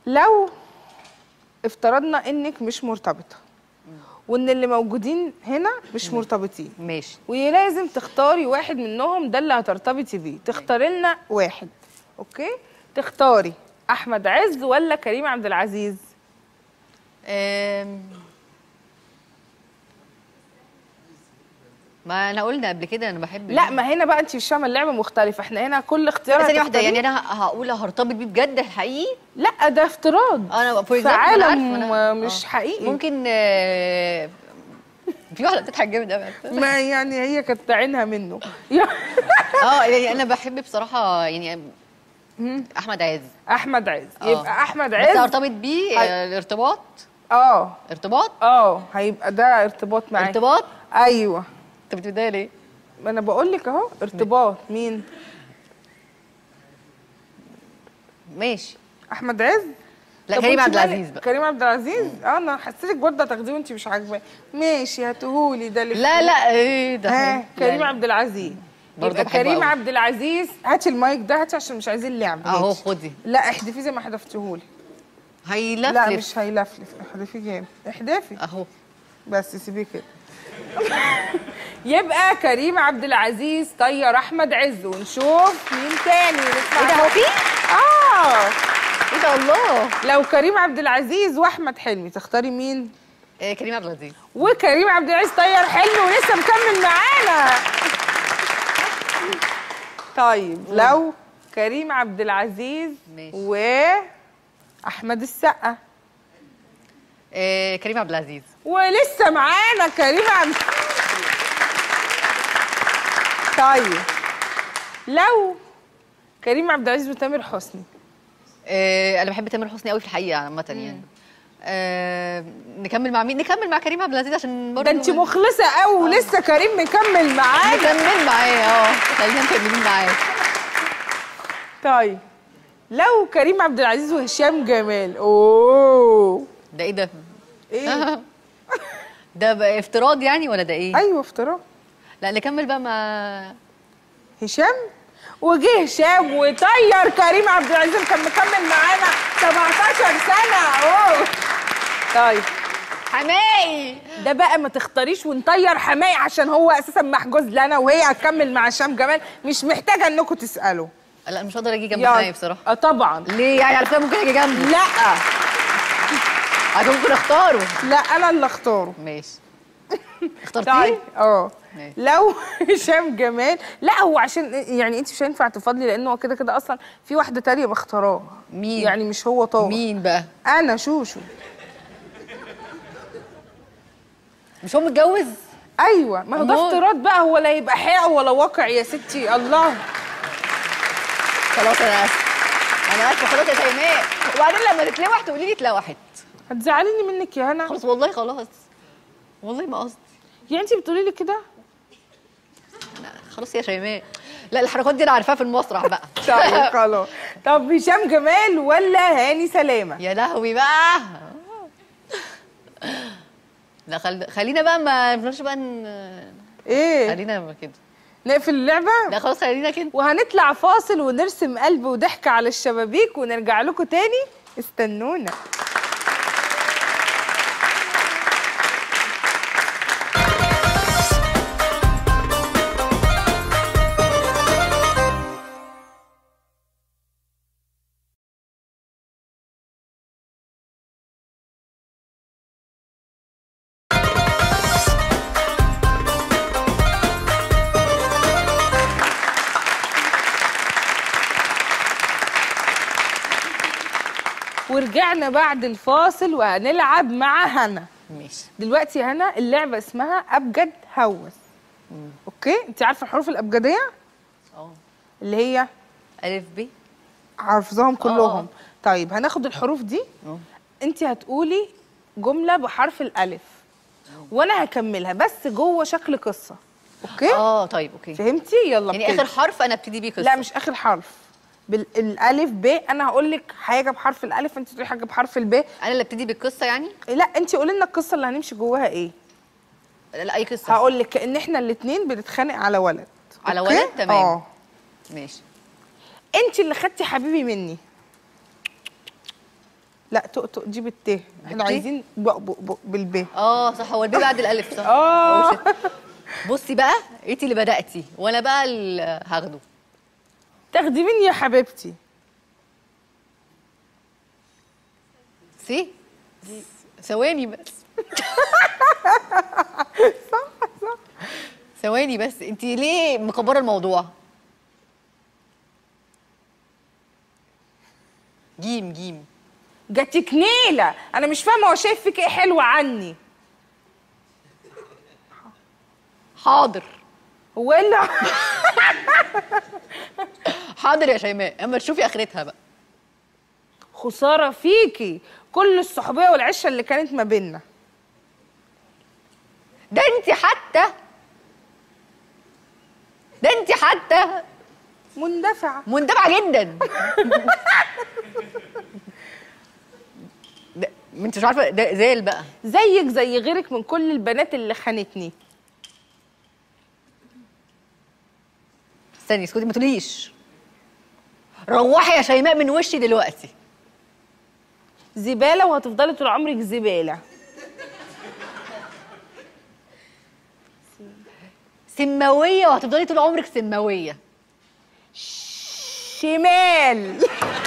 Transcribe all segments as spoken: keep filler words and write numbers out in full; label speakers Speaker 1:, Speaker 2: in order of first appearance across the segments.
Speaker 1: لو افترضنا انك مش مرتبطه وان اللي موجودين هنا مش مرتبطين،
Speaker 2: ماشي،
Speaker 1: ولازم تختاري واحد منهم ده اللي هترتبطي بيه، تختاري لنا واحد. اوكي، تختاري احمد عز ولا كريم عبد العزيز؟
Speaker 2: أم... ما انا قلنا قبل كده انا بحب.
Speaker 1: لا، ما هنا بقى انت مش فاهمه، اللعبه مختلفه، احنا هنا كل اختيار
Speaker 2: ثانيه واحده، يعني انا هقول هرتبط بيه بجد الحقيقي؟
Speaker 1: لا، ده افتراض،
Speaker 2: انا
Speaker 1: في عالم مش
Speaker 2: آه.
Speaker 1: حقيقي.
Speaker 2: ممكن آه... في واحده بتضحك جامد قوي.
Speaker 1: ما يعني هي كانت عينها منه.
Speaker 2: اه يعني انا بحب بصراحه يعني احمد عز.
Speaker 1: احمد عز، يبقى احمد عز
Speaker 2: بس هرتبط بيه هي... الارتباط.
Speaker 1: اه
Speaker 2: ارتباط
Speaker 1: اه هيبقى ده ارتباط معاك.
Speaker 2: ارتباط،
Speaker 1: ايوه.
Speaker 2: انت بتبدايه ليه؟
Speaker 1: ما انا بقول لك اهو ارتباط. مين؟
Speaker 2: ماشي،
Speaker 1: احمد عز.
Speaker 2: لا كريم عبد العزيز بقى.
Speaker 1: كريم عبد العزيز. اه انا حسيتك برضه هتاخديه وانت مش عاجباه. ماشي، هاتهولي ده اللي
Speaker 2: لا لا ايه ده؟
Speaker 1: ها كريم عبد العزيز. يبقى كريم عبد العزيز. هاتي المايك ده، هاتي عشان مش عايزين لعب.
Speaker 2: اهو خدي.
Speaker 1: لا احذفيه زي ما حذفتهولي.
Speaker 2: هيلفلف.
Speaker 1: لا مش هيلفلف، احذفيه جامد، احذفي
Speaker 2: اهو
Speaker 1: بس، سيبيه كده. يبقى كريم عبد العزيز طير احمد عز، ونشوف مين تاني.
Speaker 2: ايه ده؟ هو في؟
Speaker 1: اه
Speaker 2: ايه ده؟ الله.
Speaker 1: لو كريم عبد العزيز واحمد حلمي تختاري مين؟
Speaker 2: إيه كريم عبد العزيز.
Speaker 1: وكريم عبد العزيز طير حلمي ولسه مكمل معانا. طيب لو كريم عبد العزيز واحمد السقا.
Speaker 2: إيه كريم عبد العزيز.
Speaker 1: ولسه معانا كريم عبد. طيب لو كريم عبد العزيز وتامر حسني.
Speaker 2: إيه انا بحب تامر حسني قوي في الحقيقه عامه يعني. آه، نكمل مع مين؟ نكمل مع كريم عبد العزيز عشان برضه
Speaker 1: ده انت مخلصه قوي ولسه كريم مكمل معانا.
Speaker 2: نكمل معاه اه، خلينا مكملين معاه.
Speaker 1: طيب لو كريم عبد العزيز وهشام جمال. اوه
Speaker 2: ده ايه ده؟
Speaker 1: ايه
Speaker 2: ده بقى افتراض يعني ولا ده ايه؟
Speaker 1: ايوه افتراض.
Speaker 2: لا نكمل بقى مع
Speaker 1: هشام. وجه هشام وطير كريم عبد العزيز، كان مكمل معانا سبعتاشر سنه. اوه طيب
Speaker 2: حماقي
Speaker 1: ده بقى ما تختاريش ونطير حماقي عشان هو اساسا محجوز لنا، وهي هتكمل مع هشام جمال، مش محتاجه انكم تسالوا.
Speaker 2: لا مش هقدر اجي جنب حماقي بصراحه.
Speaker 1: اه طبعا.
Speaker 2: ليه يعني؟ على فكره ممكن اجي جنبه.
Speaker 1: لا
Speaker 2: عشان ممكن اختاره.
Speaker 1: لا انا اللي اختاره.
Speaker 2: ماشي. اخترتيه؟
Speaker 1: طيب اه لو هشام جمال. لا هو عشان يعني انت مش هينفع تفضلي، لانه هو كده كده اصلا في واحده تانيه مختاراه.
Speaker 2: مين؟
Speaker 1: يعني مش هو طبعا.
Speaker 2: مين بقى؟
Speaker 1: انا شوشو.
Speaker 2: مش هو متجوز؟
Speaker 1: ايوه، ما هو ده افتراض بقى، هو لا يبقى حقيقه ولا واقع يا ستي. الله
Speaker 2: خلاص انا اسفه، انا اسفه خلاص يا شيماء. وبعدين لما تتلوح تقولي لي اتلوحت.
Speaker 1: هتزعليني منك يا هنا.
Speaker 2: خلاص والله خلاص، والله ما قصدي.
Speaker 1: يعني انت بتقولي لي كده؟
Speaker 2: خلاص يا شيماء. لا الحركات دي انا عارفاها في المسرح بقى.
Speaker 1: طيب خلاص. طب هشام جمال ولا هاني سلامه؟
Speaker 2: يا لهوي بقى. لا خل... خلينا بقى ما نفضلش بقى ن...
Speaker 1: ايه
Speaker 2: خلينا كده
Speaker 1: نقفل اللعبه.
Speaker 2: لا خلاص خلينا كده،
Speaker 1: وهنطلع فاصل ونرسم قلب وضحكه على الشبابيك ونرجع لكم تاني. استنونا. ورجعنا بعد الفاصل وهنلعب مع هنا.
Speaker 2: ماشي.
Speaker 1: دلوقتي يا هنا اللعبه اسمها ابجد هوس. اوكي، انت عارفه الحروف الابجديه؟
Speaker 2: اه
Speaker 1: اللي هي
Speaker 2: الف ب.
Speaker 1: حافظاهم كلهم؟
Speaker 2: أوه.
Speaker 1: طيب هناخد الحروف دي.
Speaker 2: أوه.
Speaker 1: انت هتقولي جمله بحرف الالف وانا هكملها بس جوه شكل قصه. اوكي؟
Speaker 2: اه طيب اوكي.
Speaker 1: فهمتي؟ يلا
Speaker 2: يعني
Speaker 1: بتدي.
Speaker 2: اخر حرف انا ابتدي بيه قصه؟
Speaker 1: لا مش اخر حرف، بالالف ب. انا هقول لك حاجه بحرف الالف انت تقولي حاجه بحرف الب.
Speaker 2: انا اللي ابتدي بالقصه يعني؟
Speaker 1: لا انت قولي لنا القصه اللي هنمشي جواها ايه.
Speaker 2: لا, لا اي قصه.
Speaker 1: هقول لك ان احنا الاثنين بنتخانق على ولد.
Speaker 2: على ولد؟ تمام.
Speaker 1: اه
Speaker 2: ماشي.
Speaker 1: انت اللي خدتي حبيبي مني. لا تقطق دي بالت، احنا عايزين بقبق بق بالب.
Speaker 2: اه صح، هو البي بعد الالف صح.
Speaker 1: اه
Speaker 2: بصي بقى انتي اللي بداتي وانا بقى اللي هاخده.
Speaker 1: تاخدي مني يا حبيبتي.
Speaker 2: سي ثواني بس.
Speaker 1: صح صح.
Speaker 2: ثواني بس، انتي ليه مكبره الموضوع؟ جيم جيم.
Speaker 1: جاتك نيله، انا مش فاهمه هو شايف فيك ايه حلو عني.
Speaker 2: حاضر.
Speaker 1: هو ايه اللي
Speaker 2: حاضر يا شيماء، اما تشوفي اخرتها بقى.
Speaker 1: خساره فيكي كل الصحوبيه والعشره اللي كانت ما بيننا.
Speaker 2: ده انتي حتى ده انتي حتى
Speaker 1: مندفعه
Speaker 2: مندفعه جدا. ده انت مش عارفه ده زال بقى.
Speaker 1: زيك زي غيرك من كل البنات اللي خانتني.
Speaker 2: استني اسكتي ما تقوليش. روحي يا شيماء من وشي دلوقتي.
Speaker 1: زباله وهتفضلي طول عمرك زباله.
Speaker 2: سماويه وهتفضلي طول عمرك سماويه.
Speaker 1: شمال.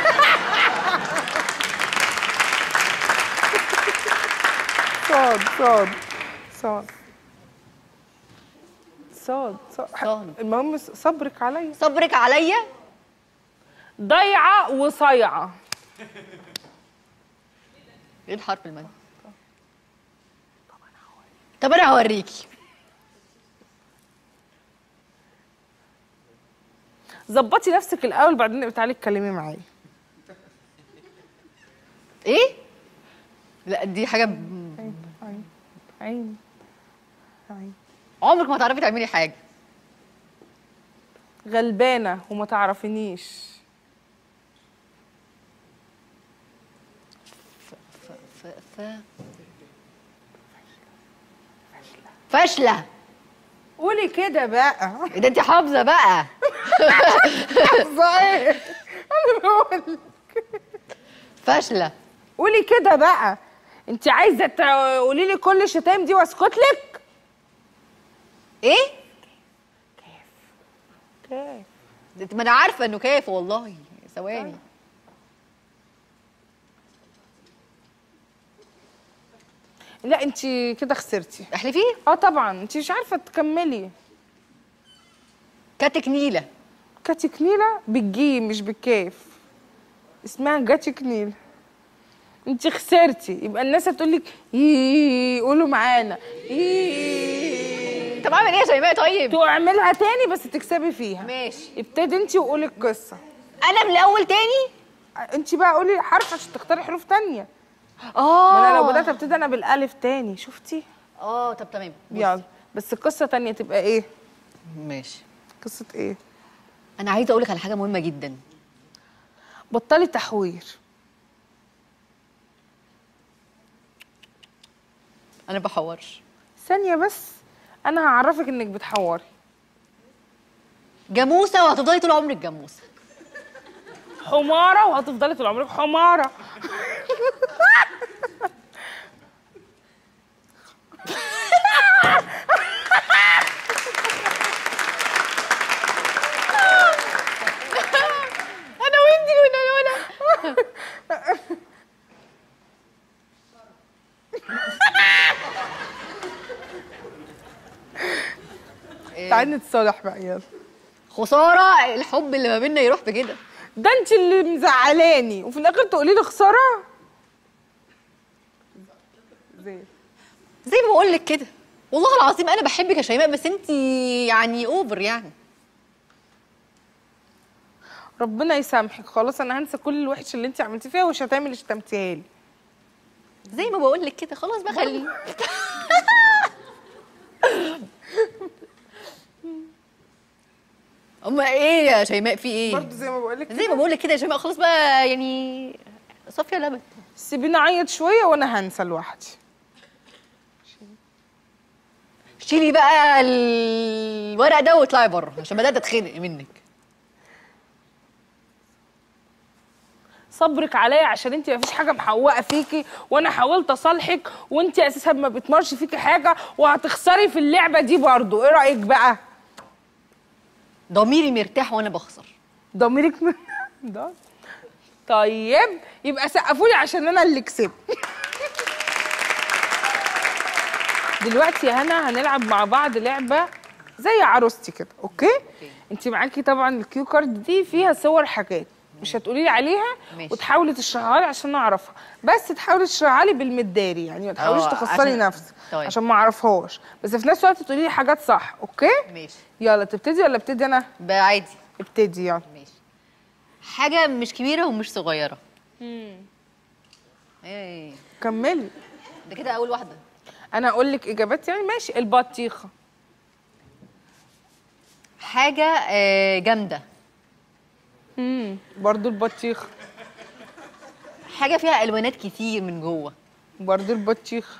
Speaker 1: صاد صاد صاد صاد صاد. المهم صبرك عليا.
Speaker 2: صبرك عليا.
Speaker 1: ضيعه وصيعه.
Speaker 2: ايه الحرف المد؟ طب انا هوريكي.
Speaker 1: ظبطي نفسك الاول بعدين تعالي اتكلمي معايا.
Speaker 2: ايه؟ لا دي حاجه ب...
Speaker 1: عين عين عين.
Speaker 2: عمرك ما هتعرفي تعملي حاجه.
Speaker 1: غلبانه وما تعرفينيش.
Speaker 2: ف ف ف ف فاشله.
Speaker 1: قولي كده بقى.
Speaker 2: ايه ده انت حافظه بقى.
Speaker 1: حافظه ايه؟ انا بقول
Speaker 2: فاشله.
Speaker 1: قولي كده بقى. انت عايزه تقولي لي كل الشتايم دي واسكت لك؟
Speaker 2: ايه؟
Speaker 1: كيف كيف.
Speaker 2: ما انا عارفه انه كيف والله. ثواني.
Speaker 1: لا انت كده خسرتي.
Speaker 2: احلفي.
Speaker 1: اه طبعا انت مش عارفه تكملي.
Speaker 2: كاتك نيله.
Speaker 1: كاتك نيله بالجيم مش بالكيف. اسمها جاتك نيله. انت خسرتي. يبقى الناس هتقول لك قولوا معانا.
Speaker 2: طب اعمل ايه يا شيماء طيب؟
Speaker 1: تعملها تاني بس تكسبي فيها.
Speaker 2: ماشي.
Speaker 1: ابتدي انت وقولي القصه.
Speaker 2: انا من الاول تاني؟
Speaker 1: انت بقى قولي حرف عشان تختاري حروف تانيه.
Speaker 2: اه
Speaker 1: ما انا لو بدات ابتدي انا بالالف تاني. شفتي؟
Speaker 2: اه طب تمام.
Speaker 1: يلا بس قصه تانيه تبقى ايه؟
Speaker 2: ماشي.
Speaker 1: قصه ايه؟
Speaker 2: انا عايزه اقول لك على حاجه مهمه جدا.
Speaker 1: بطلي تحوير.
Speaker 2: انا بحورش.
Speaker 1: ثانيه بس انا هعرفك انك بتحوري.
Speaker 2: جاموسه وهتفضلي طول عمرك جاموسه.
Speaker 1: حماره وهتفضلي طول عمرك حماره.
Speaker 2: انا وانتي ونونونا.
Speaker 1: تعالي نتصالح بقى يلا.
Speaker 2: خساره الحب اللي ما بيننا يروح بكده.
Speaker 1: ده انت اللي مزعلاني وفي الاخر تقولي لي خساره. زي
Speaker 2: زي ما بقول لك كده والله العظيم انا بحبك يا شيماء بس انت يعني اوفر يعني.
Speaker 1: ربنا يسامحك. خلاص انا هنسى كل الوحش اللي انت عملتيه فيها والشتايم اللي شتمتيها لي.
Speaker 2: زي ما بقول لك كده خلاص بقى خليه. اما ايه يا شيماء في ايه؟
Speaker 1: برضه زي ما بقول لك
Speaker 2: زي ما بقول لك كده يا شيماء خلاص بقى يعني صافيه لبن.
Speaker 1: سيبيني اعيط شويه وانا هنسى لوحدي.
Speaker 2: شيلي بقى الورق ده واطلعي بره عشان بدات اتخنق منك.
Speaker 1: صبرك عليا عشان انت مفيش حاجه محوقه فيكي، وانا حاولت اصالحك وانت اساسا ما بتمرش فيكي حاجه، وهتخسري في اللعبه دي برضو. ايه رايك بقى؟
Speaker 2: ضميري مرتاح وانا بخسر.
Speaker 1: ضميرك من ده. طيب يبقى سقفوا لي عشان انا اللي كسبت. دلوقتي يا هنا هنلعب مع بعض لعبه زي عروستي كده، اوكي؟
Speaker 2: أوكي.
Speaker 1: انت معاكي طبعا الكيو كارد دي فيها صور حاجات، مش هتقولي لي عليها
Speaker 2: ماشي.
Speaker 1: وتحاولي تشرحها لي عشان اعرفها، بس تحاولي تشرحها لي بالمداري، يعني ما تحاوليش
Speaker 2: اه،
Speaker 1: تخسري
Speaker 2: عشان-
Speaker 1: نفسك
Speaker 2: طيب.
Speaker 1: عشان ما اعرفهاش، بس في نفس الوقت تقولي لي حاجات صح، اوكي؟
Speaker 2: ماشي.
Speaker 1: يلا تبتدي ولا ابتدي انا؟
Speaker 2: بقى عادي.
Speaker 1: ابتدي يلا.
Speaker 2: ماشي. حاجه مش كبيره ومش صغيره. امم ايه
Speaker 1: كملي.
Speaker 2: ده كده اول واحده.
Speaker 1: انا اقول لك اجابات يعني. ماشي. البطيخه.
Speaker 2: حاجه آه جامده.
Speaker 1: امم برضو البطيخه.
Speaker 2: حاجه فيها الوانات كتير من جوه.
Speaker 1: برضو البطيخه.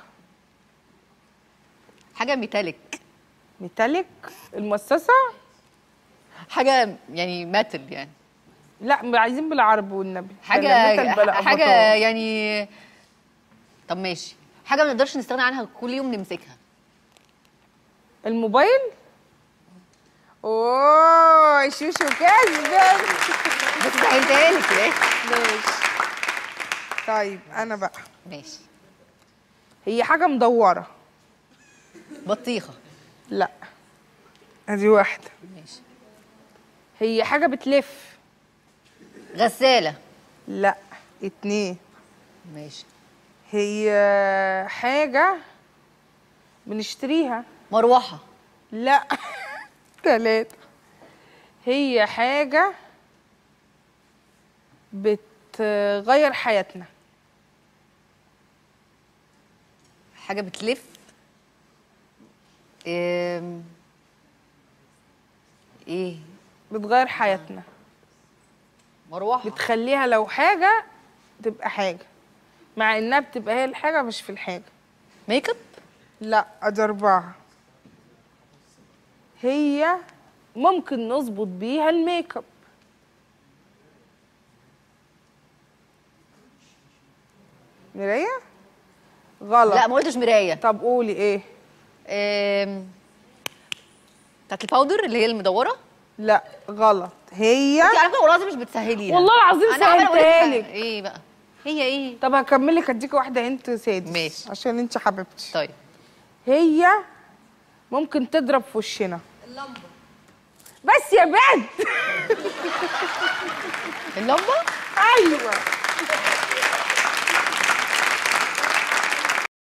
Speaker 2: حاجه ميتاليك.
Speaker 1: ميتاليك. المصاصه.
Speaker 2: حاجه يعني ماتل يعني.
Speaker 1: لا عايزين بالعربي والنبي.
Speaker 2: حاجه
Speaker 1: بلا ميتال بلا
Speaker 2: حاجه
Speaker 1: أفاتار.
Speaker 2: يعني. طب ماشي. حاجه ما نقدرش نستغنى عنها كل يوم نمسكها.
Speaker 1: الموبايل. اوه شوشو كسبت.
Speaker 2: بس سهلتها لك ايه.
Speaker 1: ماشي. طيب انا بقى.
Speaker 2: ماشي.
Speaker 1: هي حاجه مدوره.
Speaker 2: بطيخه.
Speaker 1: لا ادي واحده.
Speaker 2: ماشي.
Speaker 1: هي حاجه بتلف.
Speaker 2: غساله.
Speaker 1: لا اتنين.
Speaker 2: ماشي.
Speaker 1: هي حاجه بنشتريها.
Speaker 2: مروحه.
Speaker 1: لا تلاتة. هي حاجة بتغير حياتنا.
Speaker 2: حاجه بتلف. إيه, ايه
Speaker 1: بتغير حياتنا.
Speaker 2: مروحه.
Speaker 1: بتخليها لو حاجة تبقى حاجة، مع انها بتبقى هي الحاجة مش في الحاجة.
Speaker 2: ميك اب.
Speaker 1: لا ادي أربعة. هي ممكن نظبط بيها الميك اب. مراية. غلط.
Speaker 2: لا ما قلتش مرايه.
Speaker 1: طب قولي ايه.
Speaker 2: إيه بتاعت الباودر اللي هي المدوره.
Speaker 1: لا غلط. هي
Speaker 2: انت على فكره والله العظيم مش بتسهليها.
Speaker 1: والله العظيم
Speaker 2: أنا عمالة أقول لك
Speaker 1: سهلتها
Speaker 2: بقى.
Speaker 1: لك.
Speaker 2: ايه بقى هي ايه.
Speaker 1: طب هكمل لك اديكي واحده انت سادس.
Speaker 2: ماشي.
Speaker 1: عشان انت حبيبتي.
Speaker 2: طيب.
Speaker 1: هي ممكن تضرب في وشنا. اللمبه. بس يا بنت.
Speaker 2: اللمبه.
Speaker 1: ايوه